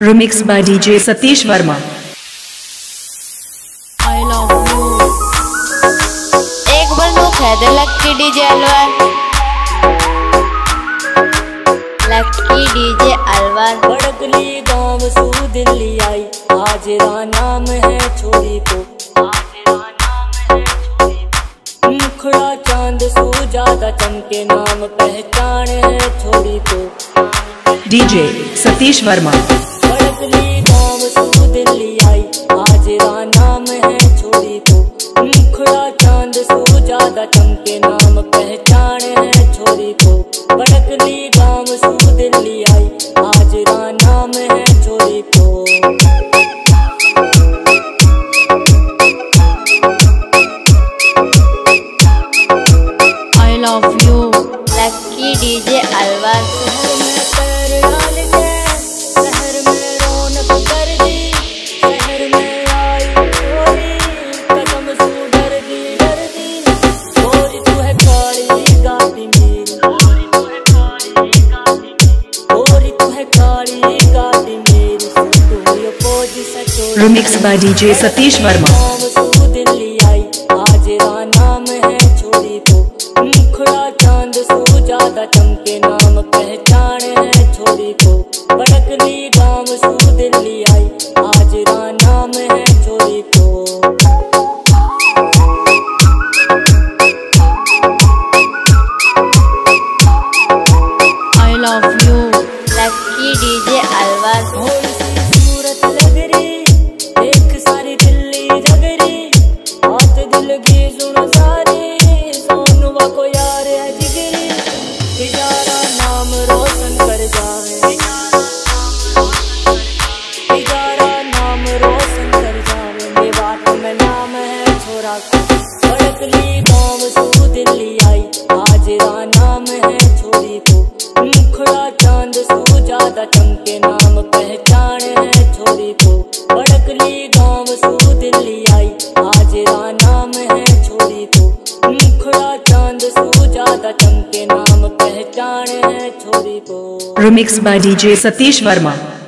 Remixed by DJ Satish Verma. I love you। एक बंदूक है दे lucky DJ Alwar, lucky DJ Alwar. Badkali गाँव सू दिल्ली आई, आज नाम है छोरी को, मुखड़ा चांद सू ज्यादा चमके, नाम पहचान है छोरी को। DJ Satish Verma। बड़कली गाँव सू दिल्ली आई, आज नाम है छोरी को, मुखड़ा चांद सू ज्यादा चमके, नाम पहचान है छोरी को। बड़कली गाँव सू दिल्ली आई, आज नाम है छोरी को। I love you lucky DJ Alwar. शहर में रौनक कर दी, शहर में आई गोरी, कसम सू डर दी गोरी, तू है काली गाती मेरी, गोरी तू है काली गाती मेरी, तू ये पोज सचो। Remixed by DJ Satish Verma। सू दिल्ली आई, आज नाम है छोरी को, मुखड़ा चांद सू ज्यादा चमके, नाम पहचान है छोरी को। बड़कली गाँव सू दिल्ली आई, आज नाम है छोरी को। I love you lucky DJ Alwar. थोड़ी सी सूरत लग रही, एक सारी दिल्ली जगरी, बात दिल की सुन सारी, सोनुआ को यार है जिगरी, बेचारा नाम रोशन कर जाए, बेचारा नाम रोशन कर जाए, मेवात में नाम है छोरा को। बड़कली गाँव सू दिल्ली आई, आज नाम है छोरी को, मुखड़ा चांद सू ज्यादा चमके, नाम पहचान है छोरी को। बड़कली गाँव सू दिल्ली आई, आज नाम है छोरी को, मुखड़ा चांद सू ज्यादा चमके, नाम पहचान है छोरी को। Remixed by DJ Satish Verma।